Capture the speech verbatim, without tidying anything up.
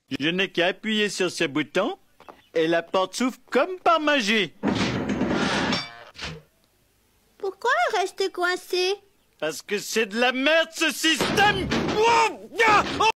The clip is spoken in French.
Je n'ai qu'à appuyer sur ce bouton et la porte s'ouvre comme par magie. Pourquoi rester coincé? Parce que c'est de la merde ce système.